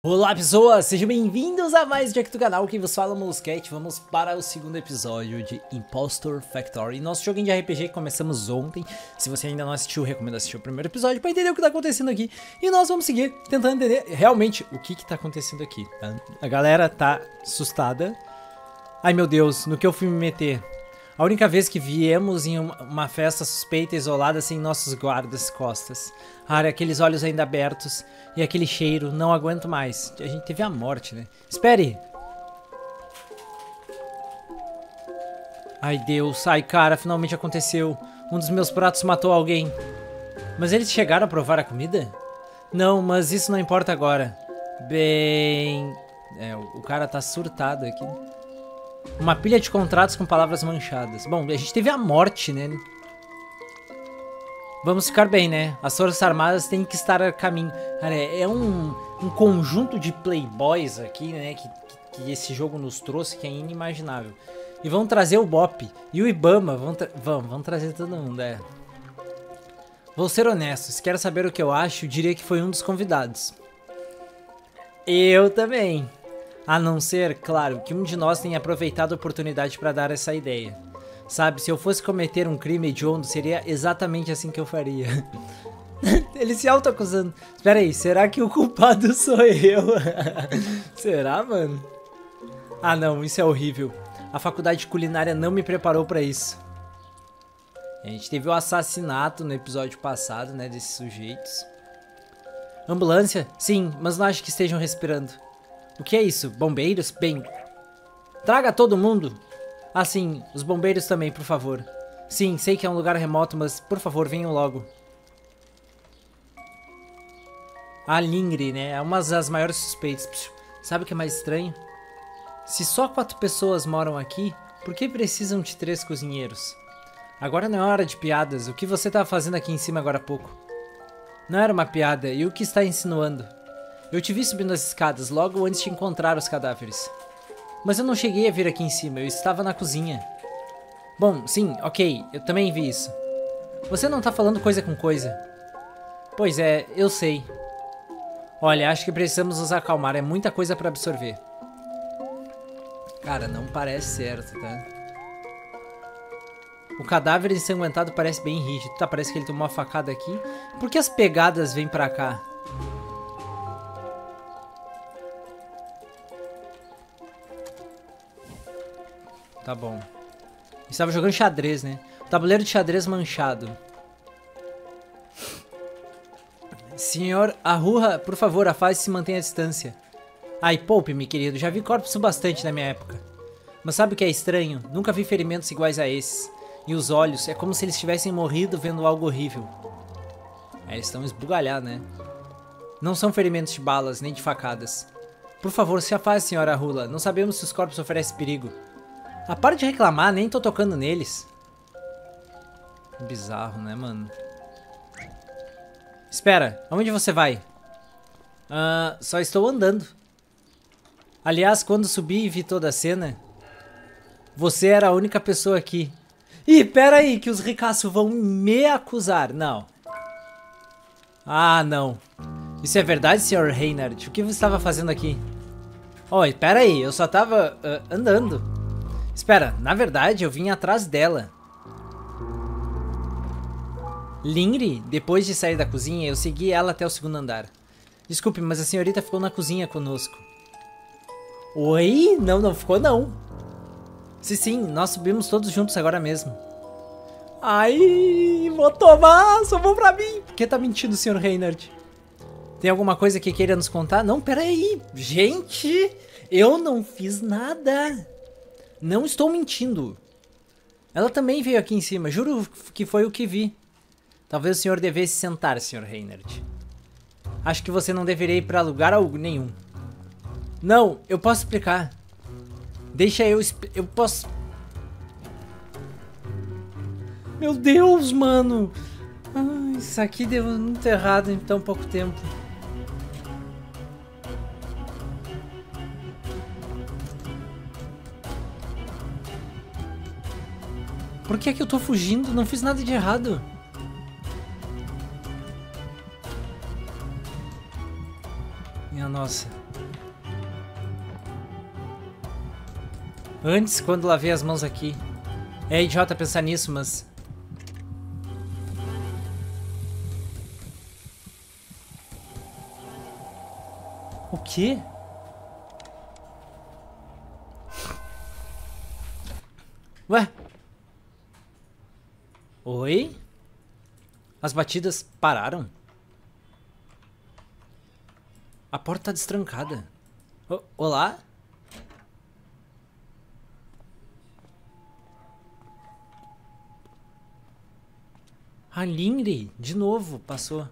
Olá pessoas, sejam bem-vindos a mais um dia aqui do canal, quem vos fala é o Molusquete. Vamos para o segundo episódio de Impostor Factory, nosso joguinho de RPG que começamos ontem. Se você ainda não assistiu, recomendo assistir o primeiro episódio para entender o que está acontecendo aqui. E nós vamos seguir tentando entender realmente o que está acontecendo aqui, tá? A galera tá assustada. Ai meu Deus, no que eu fui me meter? A única vez que viemos em uma festa suspeita e isolada sem nossos guardas costas. Aqueles olhos ainda abertos e aquele cheiro, não aguento mais. A gente teve a morte, né? Espere! Ai Deus, ai cara, finalmente aconteceu. Um dos meus pratos matou alguém. Mas eles chegaram a provar a comida? Não, mas isso não importa agora. Bem... o cara tá surtado aqui. Uma pilha de contratos com palavras manchadas. Bom, a gente teve a morte, né? Vamos ficar bem, né? As Forças Armadas têm que estar a caminho. Cara, é um conjunto de playboys aqui, né? Que esse jogo nos trouxe, que é inimaginável. E vão trazer o BOP e o Ibama. Vão trazer todo mundo, é. Vou ser honesto, se quer saber o que eu acho, diria que foi um dos convidados. Eu também. A não ser, claro, que um de nós tenha aproveitado a oportunidade para dar essa ideia. Sabe, se eu fosse cometer um crime hediondo, seria exatamente assim que eu faria. Ele se auto-acusando. Espera aí, será que o culpado sou eu? Será, mano? Ah não, isso é horrível. A faculdade culinária não me preparou para isso. A gente teve o assassinato no episódio passado, né, desses sujeitos. Ambulância? Sim, mas não acho que estejam respirando. O que é isso? Bombeiros? Bem... Traga todo mundo! Ah, sim, os bombeiros também, por favor. Sim, sei que é um lugar remoto, mas por favor, venham logo. A Lingri, né? É uma das maiores suspeitas. Sabe o que é mais estranho? Se só 4 pessoas moram aqui, por que precisam de 3 cozinheiros? Agora não é hora de piadas. O que você estava fazendo aqui em cima agora há pouco? Não era uma piada. E o que está insinuando? Eu te vi subindo as escadas logo antes de encontrar os cadáveres. Mas eu não cheguei a vir aqui em cima, eu estava na cozinha. Bom, sim, ok, eu também vi isso. Você não tá falando coisa com coisa. Pois é, eu sei. Olha, acho que precisamos nos acalmar, é muita coisa pra absorver. Cara, não parece certo, tá? O cadáver ensanguentado parece bem rígido. Tá, parece que ele tomou uma facada aqui. Por que as pegadas vêm pra cá? Tá bom. Estava jogando xadrez, né? Tabuleiro de xadrez manchado. Senhor Ahura, por favor, afaste-se e se mantenha à distância. Ai, poupe-me, querido. Já vi corpos o bastante na minha época. Mas sabe o que é estranho? Nunca vi ferimentos iguais a esses. E os olhos, é como se eles tivessem morrido vendo algo horrível. Eles estão esbugalhados, né? Não são ferimentos de balas, nem de facadas. Por favor, se afaste, senhora Ahura. Não sabemos se os corpos oferecem perigo. Ah, para de reclamar, nem tô tocando neles. Bizarro, né, mano? Espera, aonde você vai? Só estou andando. Aliás, quando subi e vi toda a cena, você era a única pessoa aqui. Ih, pera aí, que os ricaços vão me acusar. Não. Ah, não. Isso é verdade, Sr. Reinhardt? O que você estava fazendo aqui? Oi, pera aí, eu só tava andando. Espera, na verdade eu vim atrás dela. Lingri, depois de sair da cozinha, eu segui ela até o segundo andar. Desculpe, mas a senhorita ficou na cozinha conosco. Oi? Não, não ficou não. Sim, nós subimos todos juntos agora mesmo. Ai, vou tomar, só vou pra mim. Por que tá mentindo, Sr. Reinhardt? Tem alguma coisa que queira nos contar? Não, peraí. Gente, eu não fiz nada. Não estou mentindo. Ela também veio aqui em cima. Juro que foi o que vi. Talvez o senhor devesse sentar, Sr. Reinhardt. Acho que você não deveria ir para lugar nenhum. Não, eu posso explicar. Deixa eu posso... Meu Deus, mano. Isso aqui deu muito errado em tão pouco tempo. Por que é que eu tô fugindo? Não fiz nada de errado. Minha nossa. Antes, quando lavei as mãos aqui. É idiota pensar nisso, mas... O quê? Ué? Oi? As batidas pararam? A porta tá destrancada. Olá? A Lingri, de novo, passou.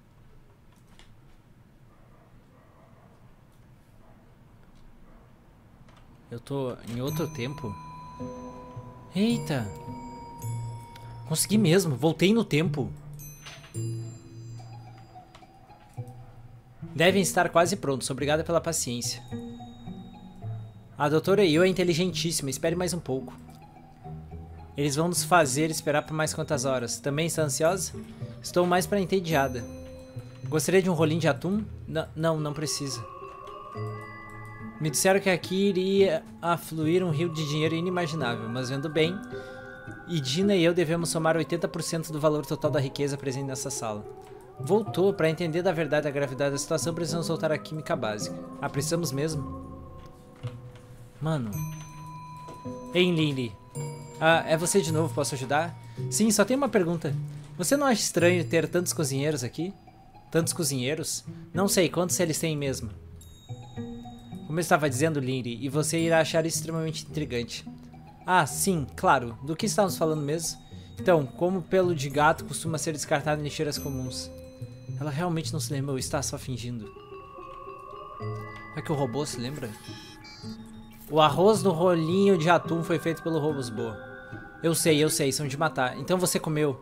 Eu tô em outro tempo. Eita. Consegui mesmo, voltei no tempo. Devem estar quase prontos, obrigada pela paciência. A doutora Yu é inteligentíssima, espere mais um pouco. Eles vão nos fazer esperar por mais quantas horas? Também está ansiosa? Estou mais para entediada. Gostaria de um rolinho de atum? Não precisa. Me disseram que aqui iria afluir um rio de dinheiro inimaginável, mas vendo bem, Dina e eu devemos somar 80% do valor total da riqueza presente nessa sala. Voltou, para entender da verdade a gravidade da situação, precisamos soltar a química básica. Ah, precisamos mesmo? Mano. Ei, Lily. Ah, é você de novo, posso ajudar? Sim, só tem uma pergunta. Você não acha estranho ter tantos cozinheiros aqui? Tantos cozinheiros? Não sei, quantos eles têm mesmo? Como eu estava dizendo, Lily, e você irá achar isso extremamente intrigante. Ah, sim, claro. Do que estávamos falando mesmo? Então, como pelo de gato costuma ser descartado em lixeiras comuns? Ela realmente não se lembra ou está só fingindo? É que o robô se lembra? O arroz no rolinho de atum foi feito pelo Robosbo. Eu sei, são de matar. Então você comeu.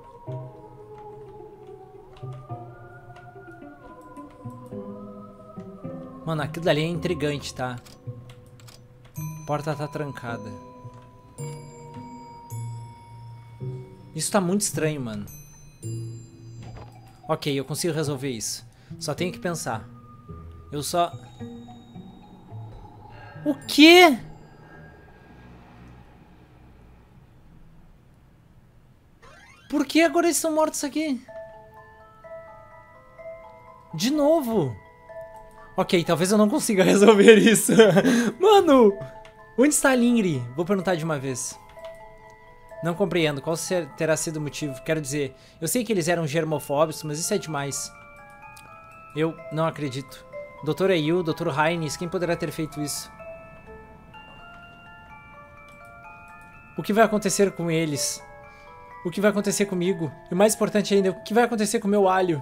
Mano, aquilo dali é intrigante, tá? A porta tá trancada. Isso tá muito estranho, mano. Ok, eu consigo resolver isso. Só tenho que pensar. Eu só... O quê? Por que agora eles estão mortos aqui? De novo? Ok, talvez eu não consiga resolver isso. Mano! Onde está a Lingri? Vou perguntar de uma vez. Não compreendo. Qual terá sido o motivo? Quero dizer, eu sei que eles eram germofóbicos, mas isso é demais. Eu não acredito. Dr. Yu, Dr. Heinz, quem poderá ter feito isso? O que vai acontecer com eles? O que vai acontecer comigo? E o mais importante ainda, o que vai acontecer com o meu alho?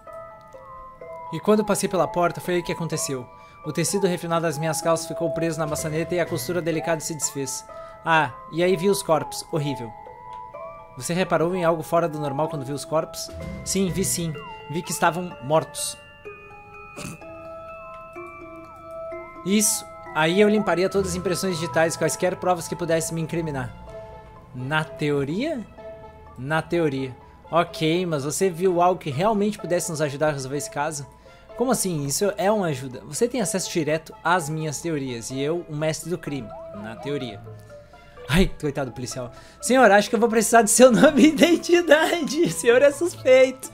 E quando eu passei pela porta, foi aí que aconteceu. O tecido refinado das minhas calças ficou preso na maçaneta e a costura delicada se desfez. Ah, e aí vi os corpos. Horrível. Você reparou em algo fora do normal quando viu os corpos? Sim. Vi que estavam mortos. Isso. Aí eu limparia todas as impressões digitais, quaisquer provas que pudessem me incriminar. Na teoria? Na teoria. Ok, mas você viu algo que realmente pudesse nos ajudar a resolver esse caso? Como assim? Isso é uma ajuda. Você tem acesso direto às minhas teorias e eu, um mestre do crime. Na teoria. Ai, coitado do policial. Senhor, acho que eu vou precisar de seu nome e identidade. O senhor é suspeito.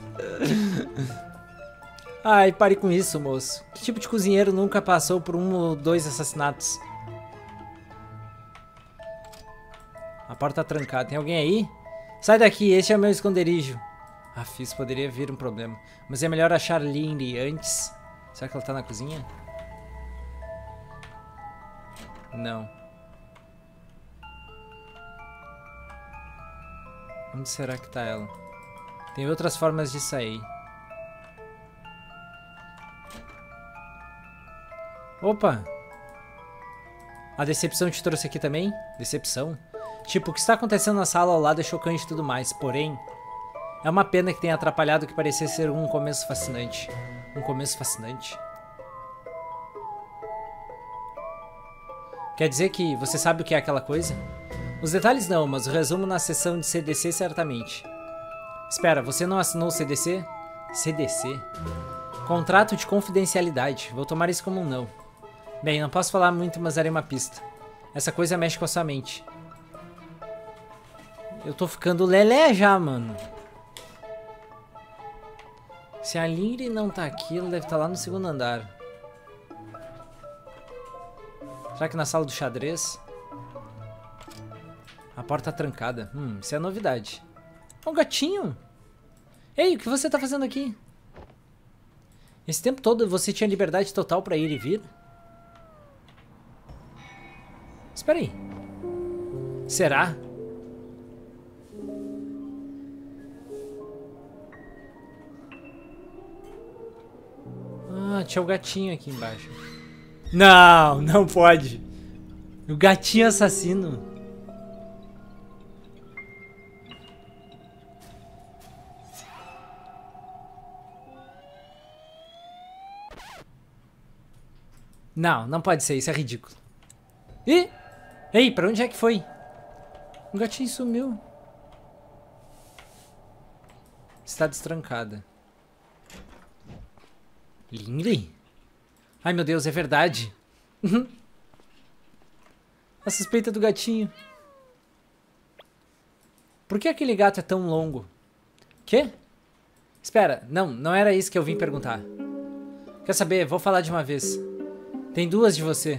Ai, pare com isso, moço. Que tipo de cozinheiro nunca passou por 1 ou 2 assassinatos? A porta tá trancada. Tem alguém aí? Sai daqui, este é o meu esconderijo. Isso poderia vir um problema. Mas é melhor achar Lily antes. Será que ela tá na cozinha? Não. Onde será que tá ela? Tem outras formas de sair. Opa! A decepção te trouxe aqui também? Decepção? Tipo, o que está acontecendo na sala ao lado é chocante e tudo mais, porém... É uma pena que tenha atrapalhado o que parecia ser um começo fascinante. Um começo fascinante? Quer dizer que você sabe o que é aquela coisa? Os detalhes não, mas o resumo na sessão de CDC certamente. Espera, você não assinou o CDC? CDC? Contrato de confidencialidade. Vou tomar isso como um não. Bem, não posso falar muito, mas darei uma pista. Essa coisa mexe com a sua mente. Eu tô ficando lelé já, mano. Se a Lingri não tá aqui, ela deve estar lá no segundo andar. Será que na sala do xadrez? A porta tá trancada. Isso é novidade. É um gatinho. Ei, o que você tá fazendo aqui? Esse tempo todo você tinha liberdade total pra ir e vir? Espera aí. Será? Ah, tinha o gatinho aqui embaixo. Não, não pode. O gatinho assassino. Não, não pode ser, isso é ridículo. Ih! Ei, pra onde é que foi? O gatinho sumiu. Está destrancada. Lingri? Ai, meu Deus, é verdade. A suspeita do gatinho. Por que aquele gato é tão longo? Quê? Espera, não era isso que eu vim perguntar. Quer saber? Vou falar de uma vez. Tem duas de você.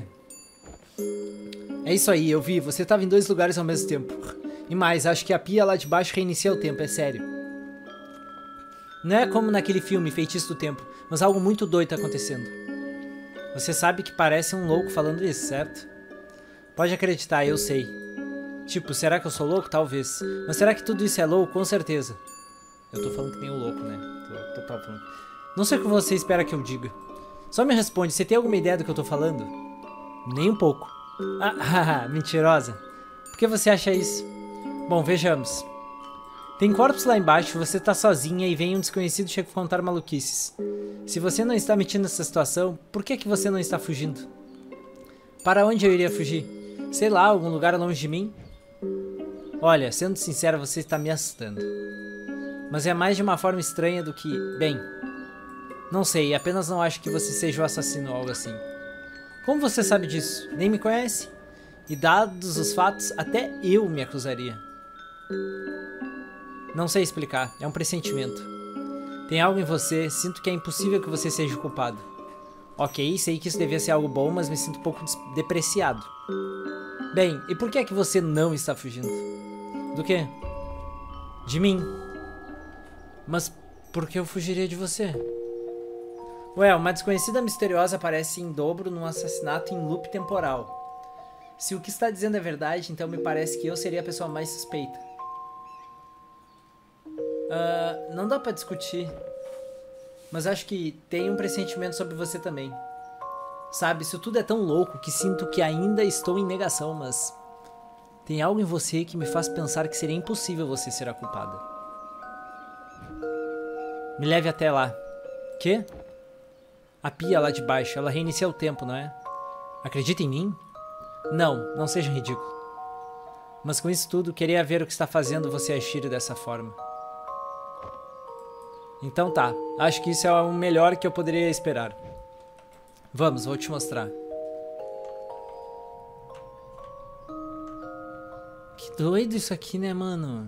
É isso aí, eu vi. Você estava em dois lugares ao mesmo tempo. E mais, acho que a pia lá de baixo reinicia o tempo, é sério. Não é como naquele filme, Feitiço do Tempo, mas algo muito doido tá acontecendo. Você sabe que parece um louco falando isso, certo? Pode acreditar, eu sei. Tipo, será que eu sou louco? Talvez. Mas será que tudo isso é louco? Com certeza. Eu tô falando que nem o louco, né? Tô falando. Não sei o que você espera que eu diga. Só me responde, você tem alguma ideia do que eu tô falando? Nem um pouco. Ah, mentirosa. Por que você acha isso? Bom, vejamos. Tem corpos lá embaixo, você tá sozinha e vem um desconhecido chega a contar maluquices. Se você não está metido nessa situação, por que você não está fugindo? Para onde eu iria fugir? Sei lá, algum lugar longe de mim? Olha, sendo sincera, você está me assustando. Mas é mais de uma forma estranha do que... Bem, não sei, apenas não acho que você seja o assassino ou algo assim. Como você sabe disso? Nem me conhece? E dados os fatos, até eu me acusaria. Não sei explicar, é um pressentimento. Tem algo em você, sinto que é impossível que você seja o culpado. Ok, sei que isso devia ser algo bom, mas me sinto um pouco depreciado. Bem, e por que é que você não está fugindo? Do quê? De mim. Mas por que eu fugiria de você? Ué, uma desconhecida misteriosa aparece em dobro num assassinato em loop temporal. Se o que está dizendo é verdade, então me parece que eu seria a pessoa mais suspeita. Não dá pra discutir. Mas acho que tem um pressentimento sobre você também. Sabe, isso tudo é tão louco que sinto que ainda estou em negação, mas... Tem algo em você que me faz pensar que seria impossível você ser a culpada. Me leve até lá. Quê? A pia lá de baixo, ela reinicia o tempo, não é? Acredita em mim? Não, não seja ridículo. Mas com isso tudo, queria ver o que está fazendo você agir dessa forma. Então tá, acho que isso é o melhor que eu poderia esperar. Vamos, vou te mostrar. Que doido isso aqui, né, mano?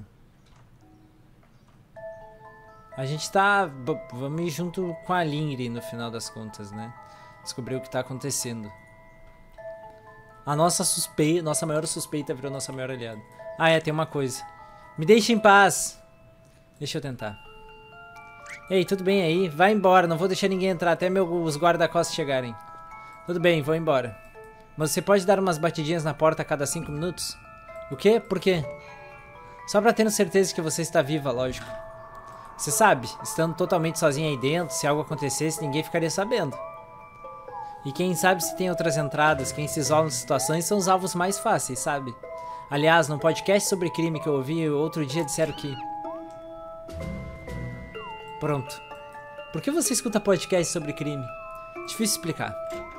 A gente tá... Vamos ir junto com a Lingri no final das contas, né? Descobrir o que tá acontecendo. A nossa maior suspeita virou nossa maior aliada. Ah, é, tem uma coisa. Me deixe em paz. Deixa eu tentar. Ei, tudo bem aí? Vai embora, não vou deixar ninguém entrar até os guarda-costas chegarem. Tudo bem, vou embora. Mas você pode dar umas batidinhas na porta a cada 5 minutos? O quê? Por quê? Só pra ter certeza que você está viva, lógico. Você sabe, estando totalmente sozinha aí dentro, se algo acontecesse, ninguém ficaria sabendo. E quem sabe se tem outras entradas, quem se isola nessas situações são os alvos mais fáceis, sabe? Aliás, no podcast sobre crime que eu ouvi outro dia disseram que... Pronto. Por que você escuta podcast sobre crime? Difícil explicar.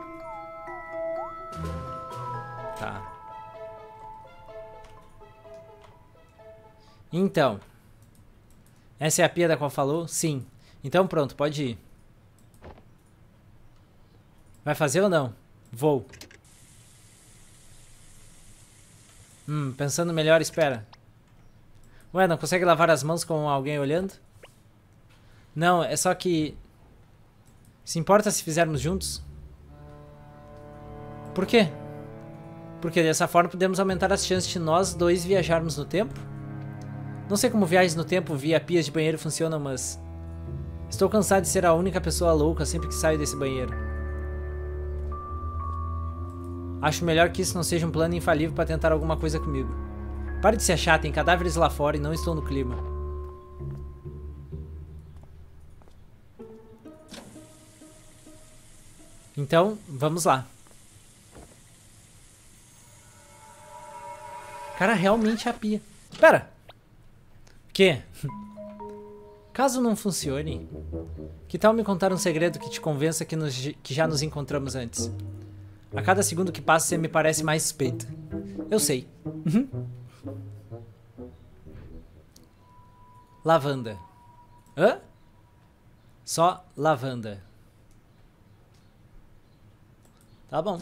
Tá. Então. Essa é a pia da qual falou? Sim. Então pronto, pode ir. Vai fazer ou não? Vou. Pensando melhor, espera. Ué, não consegue lavar as mãos com alguém olhando? Não, é só que... Se importa se fizermos juntos? Por quê? Porque dessa forma podemos aumentar as chances de nós dois viajarmos no tempo? Não sei como viagens no tempo via pias de banheiro funcionam, mas... Estou cansado de ser a única pessoa louca sempre que saio desse banheiro. Acho melhor que isso não seja um plano infalível para tentar alguma coisa comigo. Pare de ser chata, tem cadáveres lá fora e não estou no clima. Então, vamos lá. Cara, realmente é a pia. Espera! O quê? Caso não funcione, que tal me contar um segredo que te convença que já nos encontramos antes? A cada segundo que passa você me parece mais suspeita. Eu sei. Lavanda. Hã? Só lavanda. Tá bom.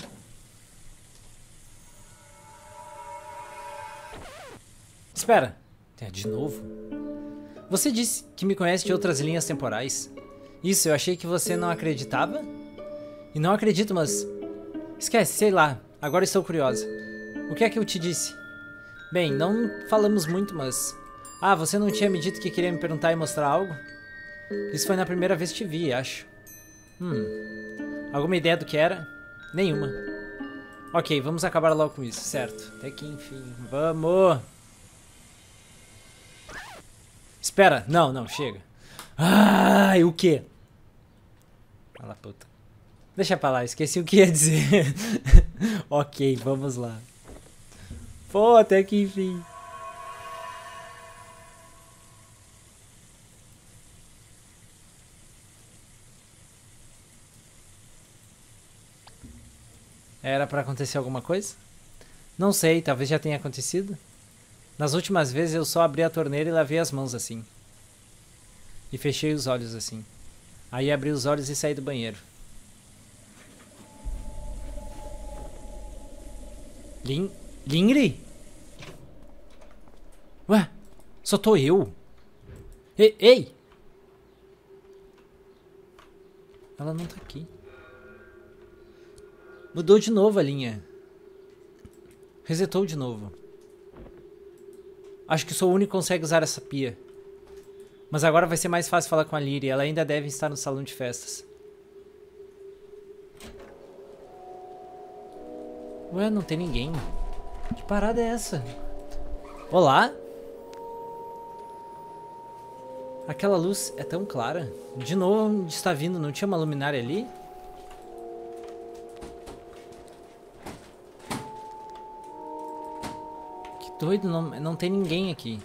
Espera. De novo? Você disse que me conhece de outras linhas temporais. Isso, eu achei que você não acreditava? E não acredito, mas... Esquece, sei lá. Agora estou curiosa. O que é que eu te disse? Bem, não falamos muito, mas... Ah, você não tinha me dito que queria me perguntar e mostrar algo? Isso foi na primeira vez que te vi, acho. Alguma ideia do que era? Nenhuma. Ok, vamos acabar logo com isso, certo. Até que enfim. Vamos! Espera! Não, não, chega. Ai, o quê? Fala, puta. Deixa pra lá, esqueci o que ia dizer. Ok, vamos lá. Pô, até que enfim. Era pra acontecer alguma coisa? Não sei, talvez já tenha acontecido. Nas últimas vezes eu só abri a torneira e lavei as mãos assim. E fechei os olhos assim. Aí abri os olhos e saí do banheiro. Lingri? Ué, só tô eu? Ei! Ela não tá aqui. Mudou de novo a linha. Resetou de novo. Acho que sou o único que consegue usar essa pia. Mas agora vai ser mais fácil falar com a Lyria. Ela ainda deve estar no salão de festas. Ué, não tem ninguém. Que parada é essa? Olá? Aquela luz é tão clara. De novo onde está vindo? Não tinha uma luminária ali? Que doido, não tem ninguém aqui.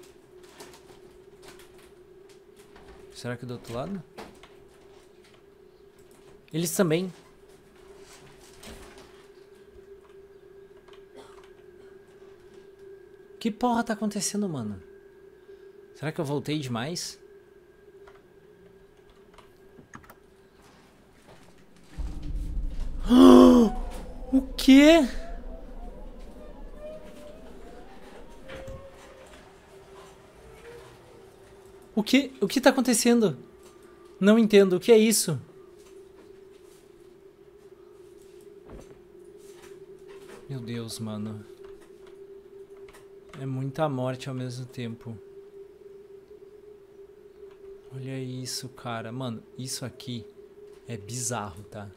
Será que do outro lado? Eles também. Que porra tá acontecendo, mano? Será que eu voltei demais? O quê? O que tá acontecendo? Não entendo. O que é isso? Meu Deus, mano. É muita morte ao mesmo tempo. Olha isso, cara. Mano, isso aqui é bizarro, tá?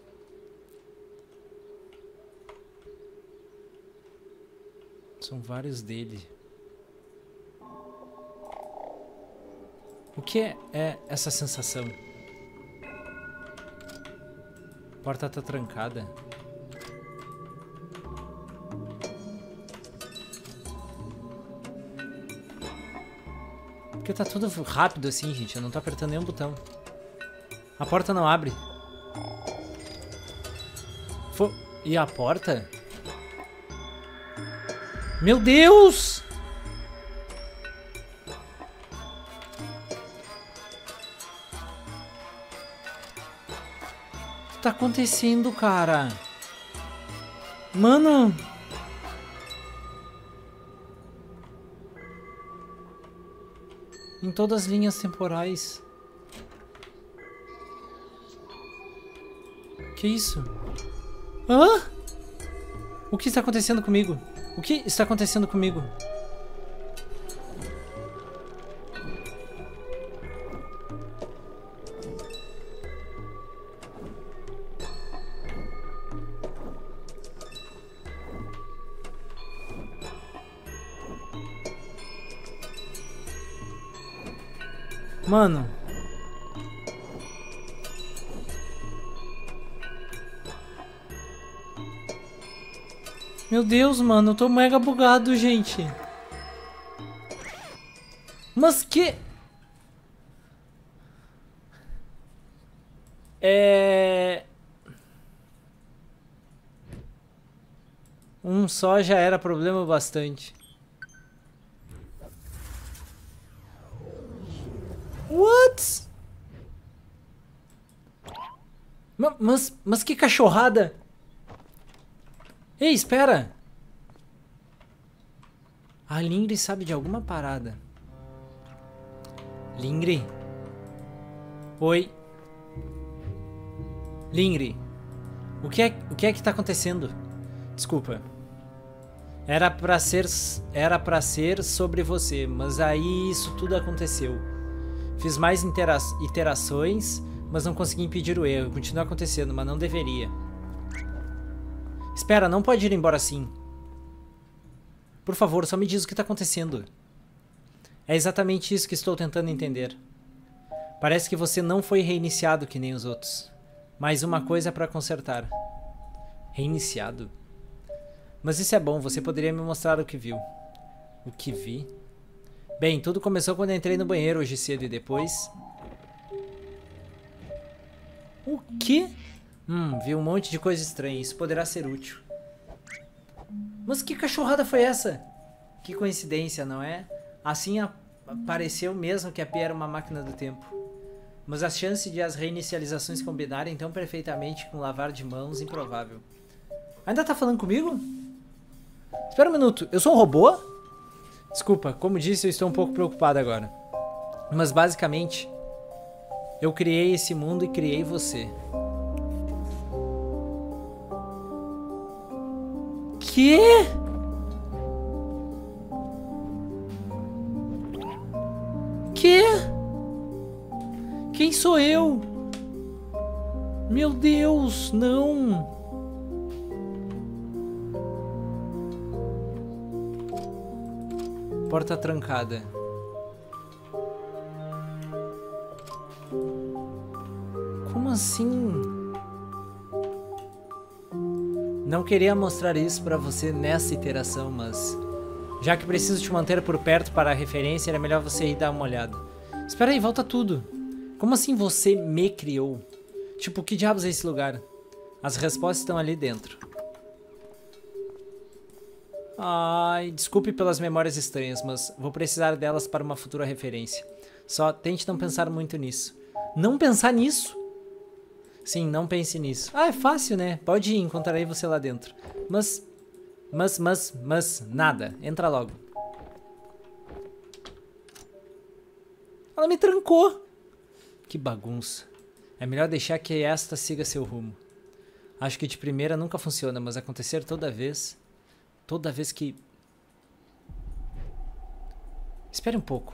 São vários dele. O que é essa sensação? A porta tá trancada. Porque tá tudo rápido assim, gente. Eu não tô apertando nenhum botão. A porta não abre. E a porta? Meu Deus! O que tá acontecendo, cara? Mano. Em todas as linhas temporais. Que isso? Hã? O que está acontecendo comigo? O que está acontecendo comigo? Mano. Meu Deus, mano, eu tô mega bugado, gente. Mas que... Um só já era problema bastante. What? Mas que cachorrada? Ei, espera! A Lingri sabe de alguma parada. Lingri? Oi? Lingri? O que é que tá acontecendo? Desculpa. Era pra ser sobre você, mas aí isso tudo aconteceu. Fiz mais iterações, mas não consegui impedir o erro. Continua acontecendo, mas não deveria. Espera, não pode ir embora assim. Por favor, só me diz o que está acontecendo. É exatamente isso que estou tentando entender. Parece que você não foi reiniciado que nem os outros. Mais uma coisa para consertar. Reiniciado? Mas isso é bom, você poderia me mostrar o que viu. O que vi? Bem, tudo começou quando eu entrei no banheiro hoje cedo e depois... O quê? Vi um monte de coisa estranha, isso poderá ser útil. Mas que cachorrada foi essa? Que coincidência, não é? Assim pareceu mesmo que a P era uma máquina do tempo. Mas a chance de as reinicializações combinarem tão perfeitamente com lavar de mãos, improvável. Ainda tá falando comigo? Espera um minuto, eu sou um robô? Desculpa, como disse, eu estou um pouco preocupado agora. Mas basicamente, eu criei esse mundo e criei você. Quê? Quê? Quem sou eu? Meu Deus, não. Porta trancada. Como assim? Não queria mostrar isso pra você nessa iteração, mas... Já que preciso te manter por perto para a referência, era melhor você ir dar uma olhada. Espera aí, volta tudo. Como assim você me criou? Tipo, que diabos é esse lugar? As respostas estão ali dentro. Ai, desculpe pelas memórias estranhas, mas vou precisar delas para uma futura referência. Só tente não pensar muito nisso. Não pensar nisso? Sim, não pense nisso. Ah, é fácil, né? Pode ir, encontrarei você lá dentro. Mas, nada. Entra logo. Ela me trancou. Que bagunça. É melhor deixar que esta siga seu rumo. Acho que de primeira nunca funciona, mas acontecer toda vez que... Espere um pouco.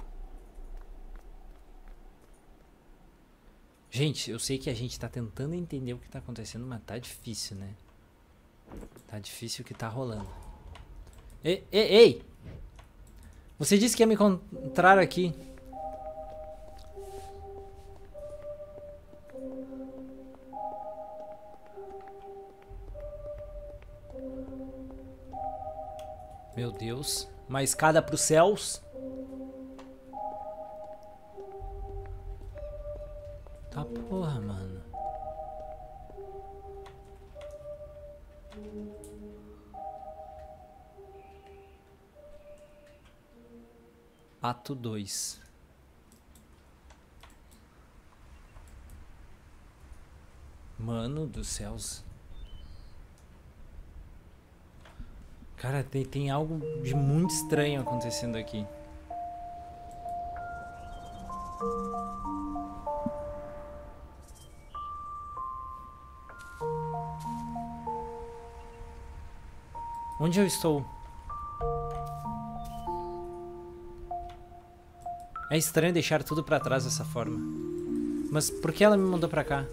Gente, eu sei que a gente tá tentando entender o que tá acontecendo, mas tá difícil, né? Tá difícil o que tá rolando. Ei! Você disse que ia me encontrar aqui. Meu Deus. Uma escada pros céus. Tá porra, mano. Ato 2. Mano dos céus. Cara, tem algo de muito estranho acontecendo aqui. Onde eu estou? É estranho deixar tudo pra trás dessa forma. Mas por que ela me mandou pra cá?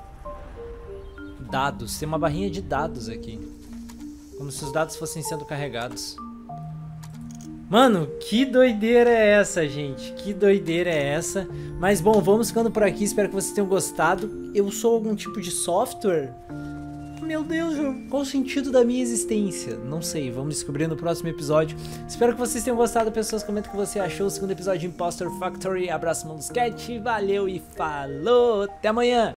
Dados. Tem uma barrinha de dados aqui. Como se os dados fossem sendo carregados. Mano, que doideira é essa, gente? Que doideira é essa? Mas bom, vamos ficando por aqui. Espero que vocês tenham gostado. Eu sou algum tipo de software? Meu Deus, qual o sentido da minha existência? Não sei, vamos descobrir no próximo episódio. Espero que vocês tenham gostado, pessoas. Comenta o que você achou. O segundo episódio de Impostor Factory. Abraço, Mão do Sketch. Valeu e falou! Até amanhã!